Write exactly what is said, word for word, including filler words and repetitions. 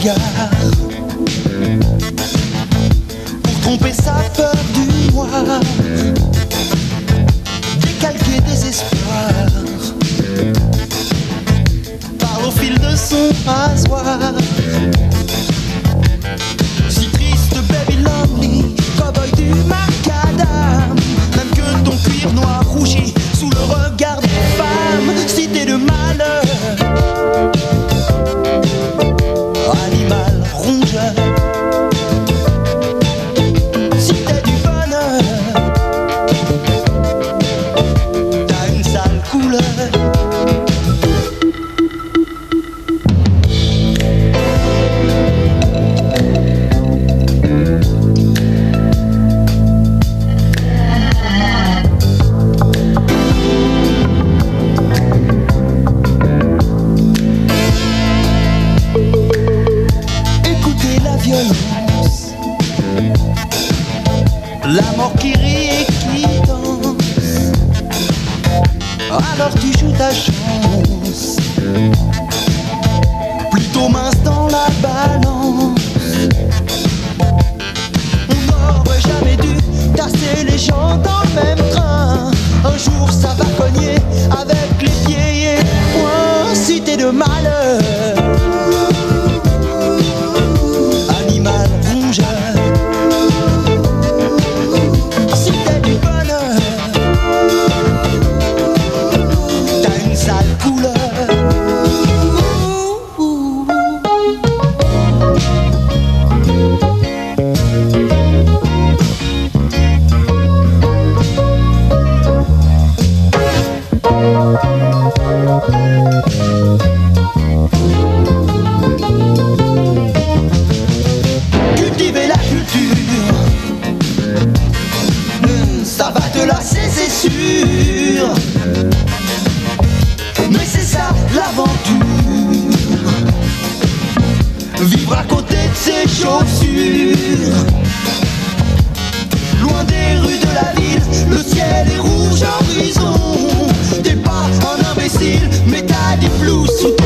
regard pour tromper sa peur du noir, décalquer des espoirs, parle au fil de son rasoir. Si triste, baby lonely, cowboy du macadam, même que ton cuir noir rougit sous le regard des femmes. Si t'es de malheur, animal rongeur. Si t'es du bonheur, t'as une sale couleur. La mort qui rit et qui danse, alors tu joues ta chance, plutôt mince dans la balance. On n'aurait jamais dû tasser les gens dans le même train. Un jour ça va cogner avec les pieds et les poings. Si t'es de malheur, animal rongeur. Cultiver la culture, ça va te lasser, c'est sûr. Mais c'est ça l'aventure, vivre à côté de ses chaussures. Loin des rues de la ville, le ciel est rouge horizon. T'es pas un imbécile, mais t'as des flous sous